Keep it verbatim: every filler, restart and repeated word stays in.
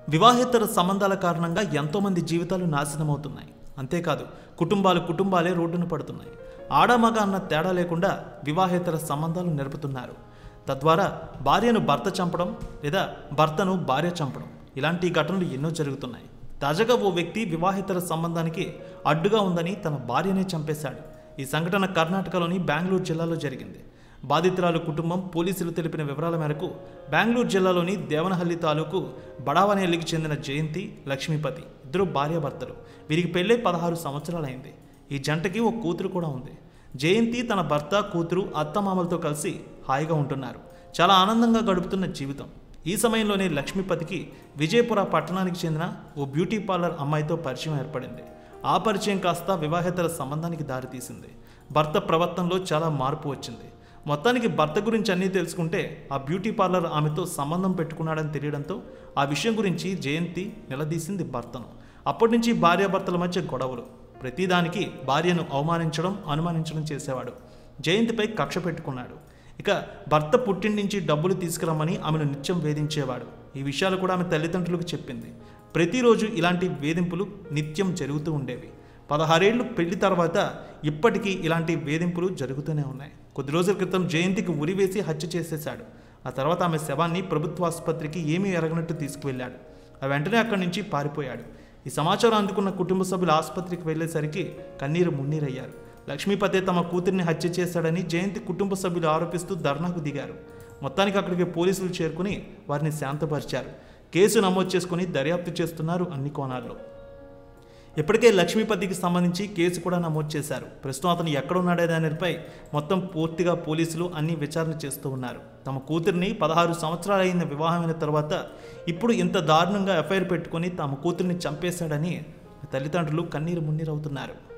వివాహేతర సంబంధాల కారణంగా ఎంతోమంది జీవితాలు నాశనమవుతున్నాయి. అంతేకాదు కుటుంబాలు కుటుంబాలే రోడ్డున పడుతున్నాయి. ఆడమగ అన్న తేడా లేకుండా వివాహేతర సంబంధాలు నెరుపుతున్నారు. తద్వారా భార్యను భర్త చంపడం లేదా భర్తను భార్య చంపడం ఇలాంటి ఘటనలు ఎన్నో జరుగుతున్నాయి. తాజాగా ఓ వ్యక్తి వివాహేతర సంబంధానికి అడ్డుగా ఉందని తన భార్యనే చంపేశాడు. ఈ సంఘటన కర్ణాటకలోని బెంగళూరు జిల్లాలో జరిగింది. బాధితురాలు కుటుంబం పోలీసులు తెలిపిన వివరాల మేరకు బెంగళూరు జిల్లాలోని దేవనహల్లి తాలూకు బడావనేల్లికి చెందిన జయంతి, లక్ష్మీపతి ఇద్దరు భార్యాభర్తలు. వీరికి పెళ్ళై పదహారు సంవత్సరాలైంది. ఈ జంటకి ఓ కూతురు కూడా ఉంది. జయంతి తన భర్త, కూతురు, అత్తమామలతో కలిసి హాయిగా ఉంటున్నారు. చాలా ఆనందంగా గడుపుతున్న జీవితం. ఈ సమయంలోనే లక్ష్మీపతికి విజయపుర పట్టణానికి చెందిన ఓ బ్యూటీ పార్లర్ అమ్మాయితో పరిచయం ఏర్పడింది. ఆ పరిచయం కాస్త వివాహేతర సంబంధానికి దారితీసింది. భర్త ప్రవర్తనలో చాలా మార్పు వచ్చింది. మొత్తానికి భర్త గురించి అన్నీ తెలుసుకుంటే ఆ బ్యూటీ పార్లర్ ఆమెతో సంబంధం పెట్టుకున్నాడని తెలియడంతో ఆ విషయం గురించి జయంతి నిలదీసింది భర్తను. అప్పటి నుంచి భార్యాభర్తల మధ్య గొడవలు. ప్రతిదానికి భార్యను అవమానించడం, అనుమానించడం చేసేవాడు. జయంతిపై కక్ష పెట్టుకున్నాడు. ఇక భర్త పుట్టింటి నుంచి డబ్బులు తీసుకురమ్మని ఆమెను నిత్యం వేధించేవాడు. ఈ విషయాలు కూడా ఆమె తల్లిదండ్రులకు చెప్పింది. ప్రతిరోజు ఇలాంటి వేధింపులు నిత్యం జరుగుతూ ఉండేవి. పదహారేళ్లు పెళ్లి తర్వాత ఇప్పటికీ ఇలాంటి వేధింపులు జరుగుతూనే ఉన్నాయి. కొద్ది రోజుల క్రితం జయంతికి ఉరివేసి హత్య చేసేశాడు. ఆ తర్వాత ఆమె శవాన్ని ప్రభుత్వ ఆసుపత్రికి ఏమీ ఎరగనట్టు తీసుకువెళ్ళాడు. ఆ వెంటనే అక్కడి నుంచి పారిపోయాడు. ఈ సమాచారం అందుకున్న కుటుంబ సభ్యులు ఆసుపత్రికి వెళ్లేసరికి కన్నీరు మున్నీరయ్యారు. లక్ష్మీపతే తమ కూతురిని హత్య చేశాడని జయంతి కుటుంబ సభ్యులు ఆరోపిస్తూ ధర్నాకు దిగారు. మొత్తానికి అక్కడికి పోలీసులు చేరుకుని వారిని శాంతపరిచారు. కేసు నమోదు చేసుకుని దర్యాప్తు చేస్తున్నారు అన్ని కోణాల్లో. ఇప్పటికే లక్ష్మీపతికి సంబంధించి కేసు కూడా నమోదు చేశారు. ప్రస్తుతం అతను ఎక్కడున్నాడే దానిపై మొత్తం పూర్తిగా పోలీసులు అన్ని విచారణ చేస్తూ ఉన్నారు. తమ కూతురిని పదహారు సంవత్సరాలు అయిన వివాహమైన తర్వాత ఇప్పుడు ఇంత దారుణంగా ఎఫ్ఐఆర్ పెట్టుకుని తమ కూతురిని చంపేశాడని తల్లిదండ్రులు కన్నీరు మున్నీరవుతున్నారు.